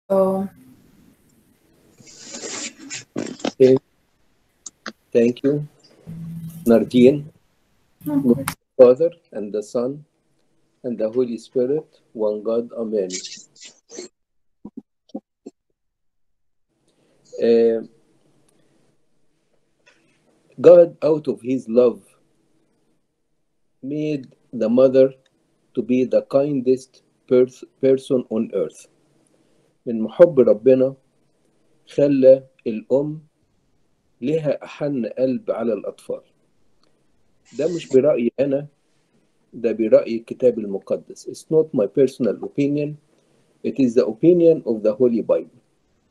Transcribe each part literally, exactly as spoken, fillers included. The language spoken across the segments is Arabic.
Oh, Okay, thank you, Nardine. Glory to the Father and the Son and the Holy Spirit, one God, Amen. Uh, God, out of His love, made the mother to be the kindest pers- person on earth. من محب ربنا خلى الأم لها أحن قلب على الأطفال. ده مش برأيي أنا، ده برأي الكتاب المقدس. It's not my personal opinion. It is the opinion of the Holy Bible.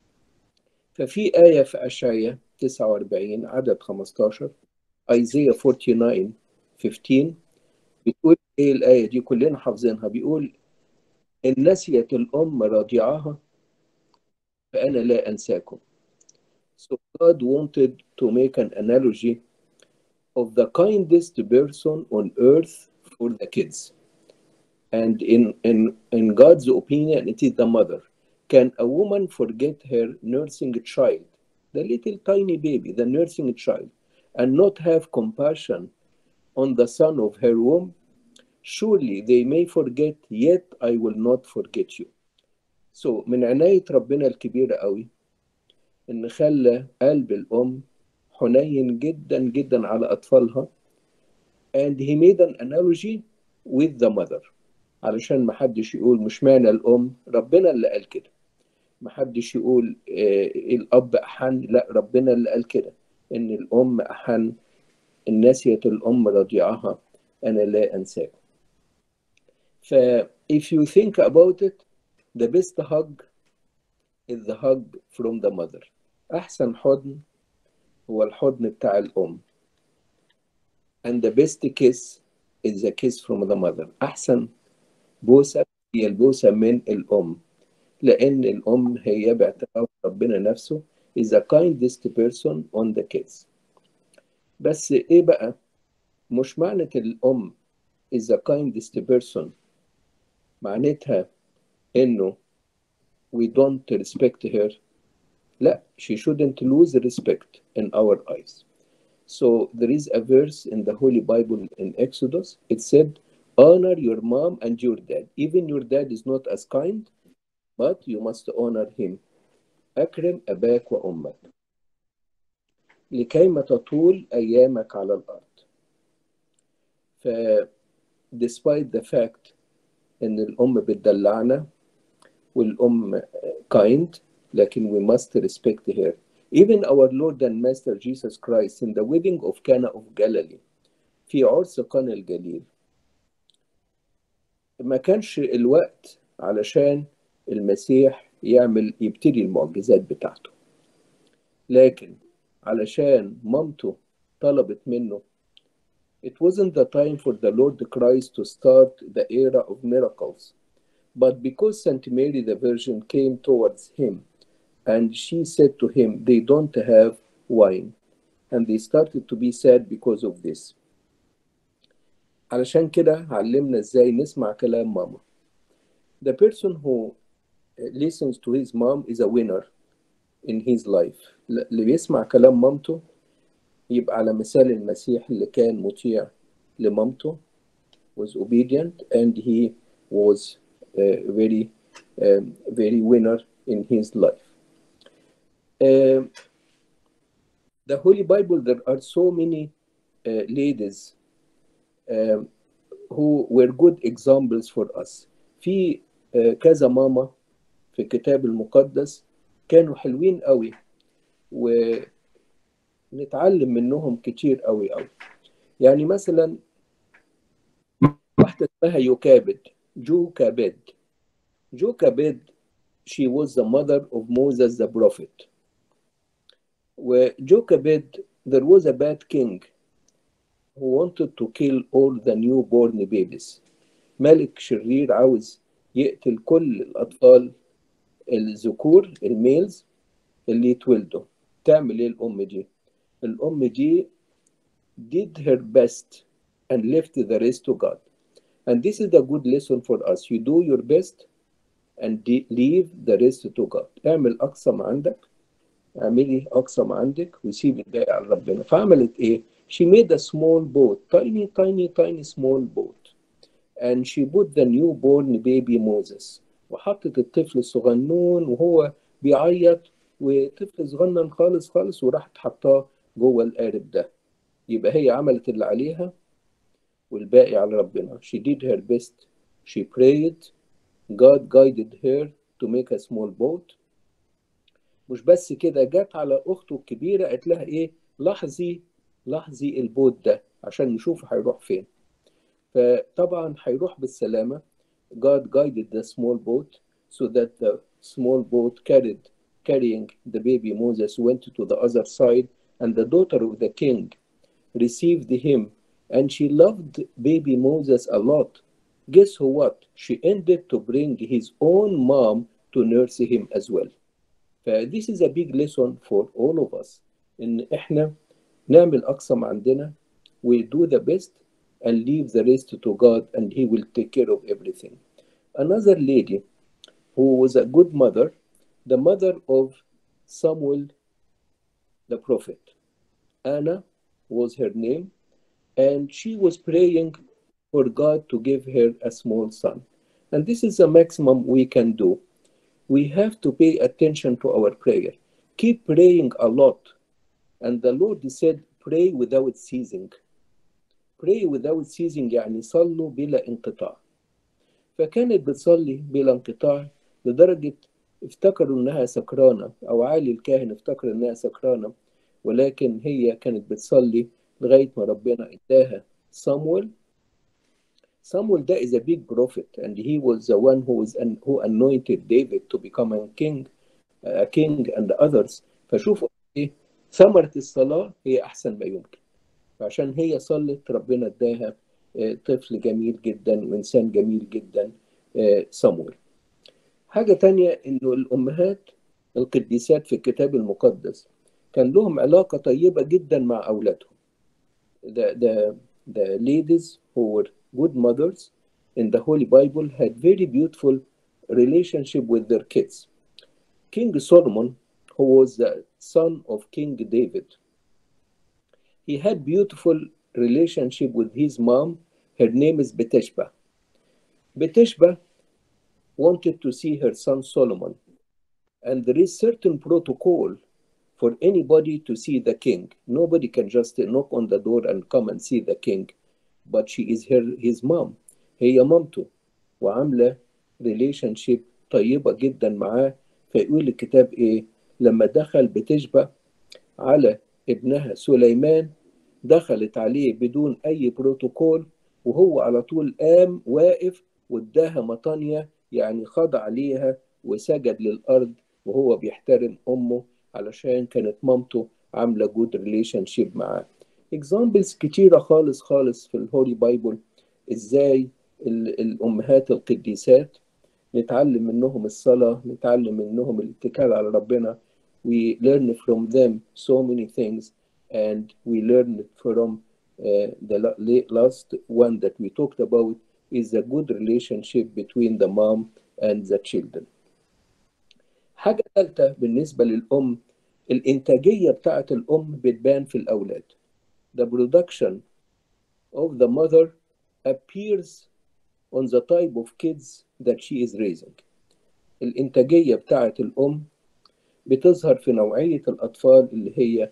ففي آية في أشعياء تسعة وأربعين عدد خمستاشر Isaiah forty nine fifteen بتقول إيه الآية دي كلنا حافظينها، بيقول إن نسيت الأم رضيعها فأنا لا أنساكم. So God wanted to make an analogy of the kindest person on earth for the kids. And in, in, in God's opinion, it is the mother. Can a woman forget her nursing child, the little tiny baby, the nursing child, and not have compassion on the son of her womb? Surely they may forget, yet I will not forget you. So من عناية ربنا الكبيرة قوي إن خلى قلب الأم حنين جدا جدا على أطفالها. And he made an analogy with the mother علشان ما حدش يقول مش معنى الأم، ربنا اللي قال كده. ما حدش يقول آه الأب أحن، لا ربنا اللي قال كده إن الأم أحن. إن نسيت الأم رضيعها أنا لا أنساكم. ف if you think about it, the best hug is the hug from the mother. أحسن حضن هو الحضن بتاع الأم. And the best kiss is the kiss from the mother. أحسن بوسة هي البوسة من الأم، لأن الأم هي باعتراف ربنا نفسه is the kindest person on the kids. بس إيه بقى؟ مش معنى الأم is the kindest person معناتها إنه we don't respect her. لا, she shouldn't lose respect in our eyes. So there is a verse in the Holy Bible in Exodus. It said, honor your mom and your dad. Even your dad is not as kind, but you must honor him. أكرم أباك وأمك لكيما تطول أيامك على الأرض. ف despite the fact إن الأم بتدلعنا والأم kind, لكن we must respect her. Even our Lord and Master Jesus Christ in the wedding of Cana of Galilee, في عرس قنا الجليل، ما كانش الوقت علشان المسيح يعمل يبتدي المعجزات بتاعته، لكن علشان مامته طلبت منه. It wasn't the time for the Lord Christ to start the era of miracles, but because Saint Mary the Virgin came towards him and she said to him, they don't have wine, and they started to be sad because of this. علشان كده علمنا ازاي نسمع كلام ماما. The person who listens to his mom is a winner in his life. اللي بيسمع كلام مامته يبقى على مثال المسيح اللي كان مطيع لمامته, was obedient, and he was uh, very um, very winner in his life. Um the Holy Bible, there are so many uh, ladies um, who were good examples for us. في uh, كذا ماما في الكتاب المقدس كانوا حلوين قوي ونتعلم منهم كتير قوي قوي. يعني مثلا واحدة اسمها يوكابد, جوكابد. جوكابد, she was the mother of Moses the prophet. وجوكابد, there was a bad king who wanted to kill all the newborn babies. ملك شرير عاوز يقتل كل الأطفال الذكور الميلز اللي يتولدوا. تعمل ايه الأم دي؟ الأم دي did her best and left the rest to God. And this is the good lesson for us. You do your best and leave the rest to God. اعمل أقصى ما عندك، اعملي أقصى ما عندك وسيبي الباقي على ربنا. فعملت إيه؟ She made a small boat, tiny tiny tiny small boat, and she put the newborn baby Moses. وحطت الطفل الصغنون وهو بيعيط، وطفل صغنن خالص خالص، وراحت حطاه جوه القارب ده. يبقى هي عملت اللي عليها والباقي على ربنا. She did her best. She prayed. God guided her to make a small boat. مش بس كده، جت على أخته الكبيرة قالت لها إيه؟ لاحظي لاحظي البوت ده عشان نشوف هيروح فين. فطبعا هيروح بالسلامة. God guided the small boat so that the small boat carried carrying the baby Moses went to the other side, and the daughter of the king received him, and she loved baby Moses a lot. Guess who what? She ended to bring his own mom to nurse him as well. فthis is a big lesson for all of us. إن إحنا نعمل أقصى ما عندنا. We do the best and leave the rest to God, and He will take care of everything. Another lady who was a good mother, the mother of Samuel the prophet, Anna was her name, and she was praying for God to give her a small son. And this is the maximum we can do. We have to pay attention to our prayer. Keep praying a lot. And the Lord said, pray without ceasing. Pray without ceasing يعني صلوا بلا انقطاع. فكانت بتصلي بلا انقطاع لدرجة افتكروا انها سكرانة، او عالي الكاهن افتكر انها سكرانة، ولكن هي كانت بتصلي لغاية ما ربنا اداها صمويل. Samuel that is a big prophet, and he was the one who was an, who anointed David to become a king, a king and others. فشوفوا ايه ثمرة الصلاة هي أحسن ما يمكن. فعشان هي صلت ربنا اداها طفل جميل جدا وإنسان جميل جدا صمويل. حاجة تانية إنه الأمهات القديسات في الكتاب المقدس كان لهم علاقة طيبة جدا مع أولادهم. The, the, the ladies who were good mothers in the Holy Bible had very beautiful relationship with their kids. King Solomon, who was the son of King David, he had beautiful relationship with his mom. Her name is Beteshba. Beteshba wanted to see her son Solomon, and there is certain protocol for anybody to see the king. Nobody can just knock on the door and come and see the king, but she is her, his mom. هي مامته وعاملة relationship طيبة جدا معاه. فيقول الكتاب إيه؟ لما دخل بتشبع على ابنها سليمان، دخلت عليه بدون أي بروتوكول، وهو على طول قام واقف واداها مطانية، يعني خضع ليها وسجد للأرض وهو بيحترم أمه علشان كانت مامته عاملة جود ريليشن شيب معاه. اكزامبلز كتيرة خالص خالص في الهولي بايبل ازاي الأمهات القديسات نتعلم منهم الصلاة، نتعلم منهم الاتكال على ربنا. We learn from them so many things, and we learn from uh, the last one that we talked about is a good relationship between the mom and the children. حاجة ثالثة بالنسبة للأم، الإنتاجية بتاعت الأم بتبان في الأولاد. The production of the mother appears on the type of kids that she is raising. الإنتاجية بتاعت الأم بتظهر في نوعية الأطفال اللي هي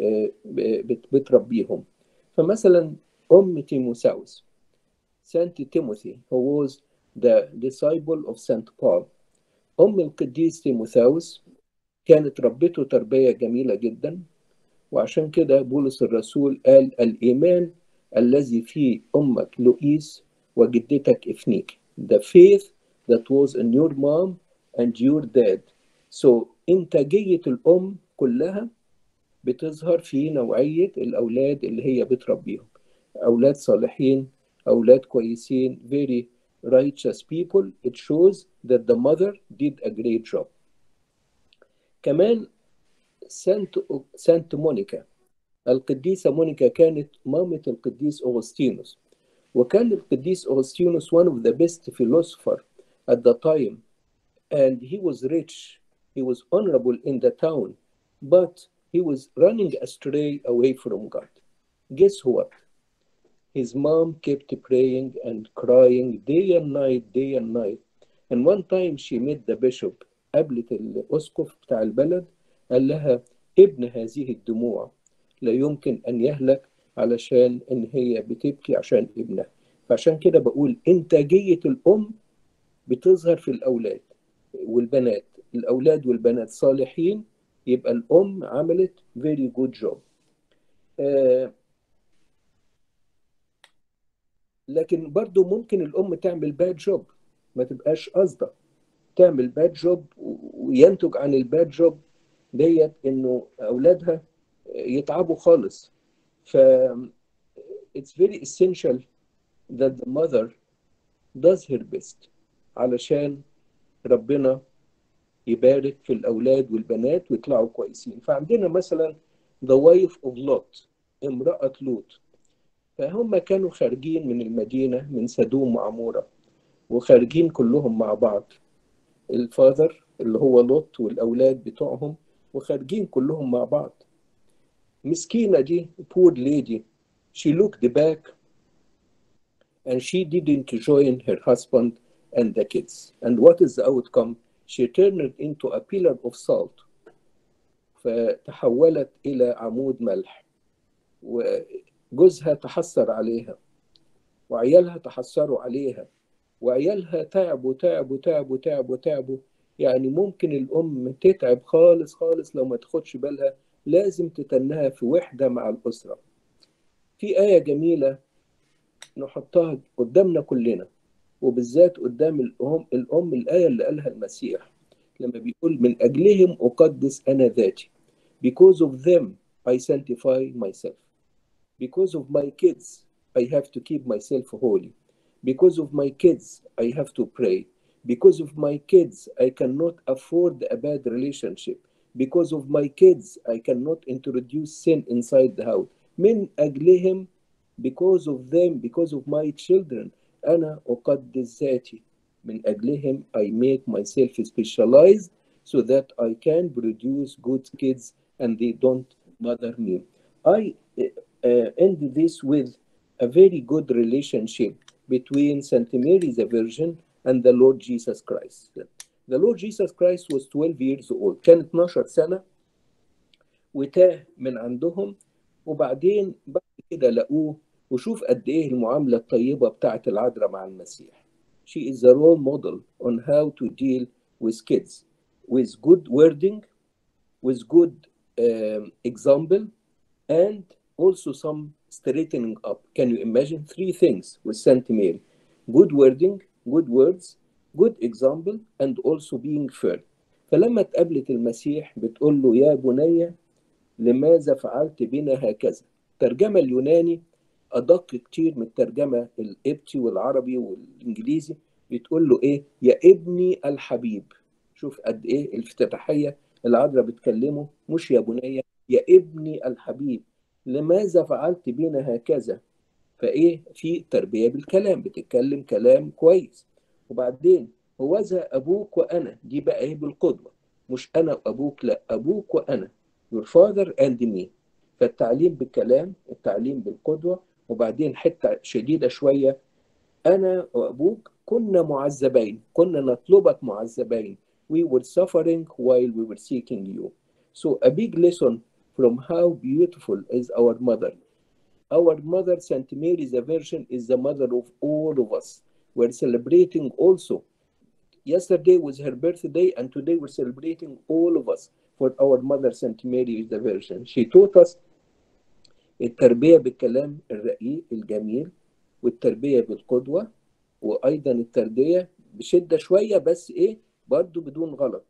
بتربيهم. فمثلا أم تيموثاوس، سانت تيموثي who was the disciple of Saint Paul. أم القديس تيموثاوس كانت ربته تربية جميلة جدا، وعشان كده بولس الرسول قال الإيمان الذي في أمك لوئيس وجدتك إفنيك. The faith that was in your mom and your dad. So إنتاجية الأم كلها بتظهر في نوعية الأولاد اللي هي بتربيهم. أولاد صالحين، أولاد كويسين، very righteous people. It shows that the mother did a great job. كمان سانت سانت مونيكا، القديسة مونيكا كانت مامة القديس أغسطينوس، وكان القديس أغسطينوس one of the best philosopher at the time and he was rich, he was honorable in the town, but he was running astray away from God. Guess what? His mom kept praying and crying day and night, day and night. And one time she met the bishop. قابلت الأسقف بتاع البلد، قال لها ابن هذه الدموع لا يمكن أن يهلك علشان إن هي بتبكي عشان ابنها. فعشان كده بقول إنتاجية الأم بتظهر في الأولاد والبنات. الأولاد والبنات صالحين، يبقى الأم عملت very good job. آه لكن برضو ممكن الأم تعمل باد جوب، ما تبقاش قصدها تعمل باد جوب، وينتج عن الباد جوب ديت إنه أولادها يتعبوا خالص. ف it's very essential that the mother does her best علشان ربنا يبارك في الأولاد والبنات ويطلعوا كويسين. فعندنا مثلا the wife of Lot، امرأة لوط. فهم كانوا خارجين من المدينة من سدوم وعمورة، وخارجين كلهم مع بعض، الفاذر اللي هو لوط والأولاد بتوعهم، وخارجين كلهم مع بعض. مسكينة دي poor lady she looked back and she didn't join her husband and the kids. And what is the outcome? She turned into a pillar of salt. فتحولت إلى عمود ملح، وجوزها تحسر عليها، وعيالها تحسروا عليها، وعيالها تعبوا تعبوا تعبوا تعبوا تعبوا. يعني ممكن الأم تتعب خالص خالص لو ما تاخدش بالها، لازم تتنها في وحدة مع الأسرة. في آية جميلة نحطها قدامنا كلنا، وبالذات قدام الأم, الأم الآية اللي قالها المسيح لما بيقول من أجلهم أقدس أنا ذاتي. Because of them I sanctify myself. Because of my kids I have to keep myself holy. Because of my kids I have to pray. Because of my kids I cannot afford a bad relationship. Because of my kids I cannot introduce sin inside the house. من أجلهم، because of them, because of my children أنا أقدس ذاتي. من أجلهم I make myself specialized so that I can produce good kids and they don't bother me. I uh, end this with a very good relationship between Saint Mary the Virgin and the Lord Jesus Christ. The Lord Jesus Christ was twelve years old، كان اتناشر سنة وتاه من عندهم، وبعدين بعد كده لقوه. وشوف قد ايه المعاملة الطيبة بتاعت العذراء مع المسيح. She is a role model on how to deal with kids, with good wording, with good um, example, and also some straightening up. Can you imagine three things with Saint Mary? Good wording, good words, good example, and also being fair. فلما اتقابلت المسيح بتقول له يا بني لماذا فعلت بنا هكذا. الترجمة اليوناني أدق كتير من الترجمة القبطي والعربي والإنجليزي. بتقول له إيه؟ يا ابني الحبيب. شوف قد إيه الافتتاحية، العذراء بتكلمه مش يا بني، يا ابني الحبيب لماذا فعلت بنا هكذا. فإيه؟ في تربية بالكلام، بتتكلم كلام كويس. وبعدين هوذا أبوك وأنا، دي بقى إيه بالقدوة، مش أنا وأبوك، لا أبوك وأنا، your father and me. فالتعليم بالكلام، التعليم بالقدوة. وبعدين حتة شديدة شوية، أنا وأبوك كنا معذبين، كنا نطلبك معذبين. We were suffering while we were seeking you. So a big lesson from how beautiful is our mother. Our mother, Saint Mary the Virgin, is the mother of all of us. We're celebrating also. Yesterday was her birthday, and today we're celebrating all of us for our mother, Saint Mary the Virgin. She taught us التربية بالكلام الرقيق الجميل، والتربية بالقدوة، وأيضا التربية بشدة شوية بس إيه برضو بدون غلط.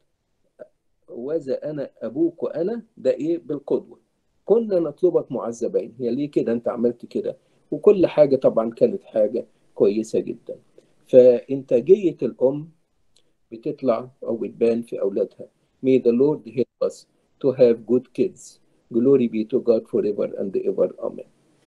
وذا أنا أبوك وأنا ده إيه بالقدوة. كنا نطلبك معذبين، هي ليه كده أنت عملت كده، وكل حاجة طبعا كانت حاجة كويسة جدا. فإنتاجية الأم بتطلع أو بتبان في أولادها. May the Lord help us to have good kids. Glory be to God forever and ever. Amen.